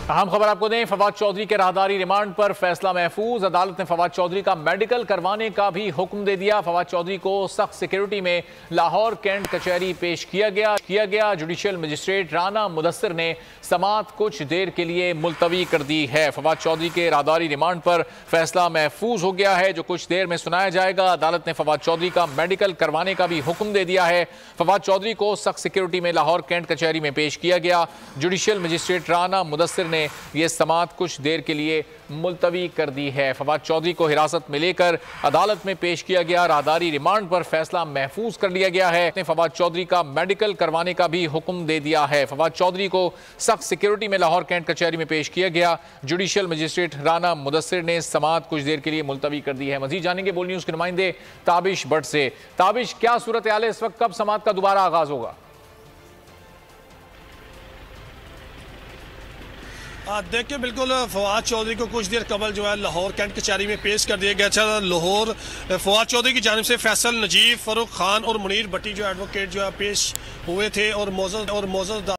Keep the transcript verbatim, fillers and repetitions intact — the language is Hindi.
अहम खबर आपको दें, फवाद चौधरी के राहदारी रिमांड पर फैसला महफूज। अदालत ने फवाद चौधरी का मेडिकल करवाने का भी हुक्म दे दिया। फवाद चौधरी को सख्त सिक्योरिटी में लाहौर कैंट कचहरी पेश किया गया किया गया जुडिशियल मजिस्ट्रेट राना मुदस्सिर ने समाअत कुछ देर के लिए मुलतवी कर दी है। फवाद चौधरी के राहदारी रिमांड पर फैसला महफूज हो गया है, जो कुछ देर में सुनाया जाएगा। अदालत ने फवाद चौधरी का मेडिकल करवाने का भी हुक्म दे दिया है। फवाद चौधरी को सख्त सिक्योरिटी में लाहौर कैंट कचहरी में पेश किया गया। जुडिशियल मजिस्ट्रेट राना मुदस्सिर ने यह समाअत कुछ देर के लिए मुलतवी कर दी है। फवाद चौधरी को हिरासत में लेकर अदालत में पेश किया गया। राहदारी रिमांड पर फैसला महफूज कर लिया गया है। फवाद चौधरी का मेडिकल करवाने का भी हुक्म दे दिया है। फवाद चौधरी को सख्त सिक्योरिटी में लाहौर कैंट कचहरी में पेश किया गया। जुडिशियल मजिस्ट्रेट राना मुदस्सिर ने समाअत कुछ देर के लिए मुलतवी कर दी है। मजीद जानेंगे बोल न्यूज के नुमाइंदे ताबिश भट्ट से। ताबिश, क्या सूरत हाल है इस वक्त, कब समाअत का दोबारा आगाज होगा? देखिए, बिल्कुल फवाद चौधरी को कुछ देर कबल जो है लाहौर कैंट कचहरी में पेश कर दिया गया था। लाहौर फवाद चौधरी की जानिब से फैसल, नजीब, फरूक खान और मुनीर भट्टी जो एडवोकेट जो है पेश हुए थे और मौजूद और मौजूद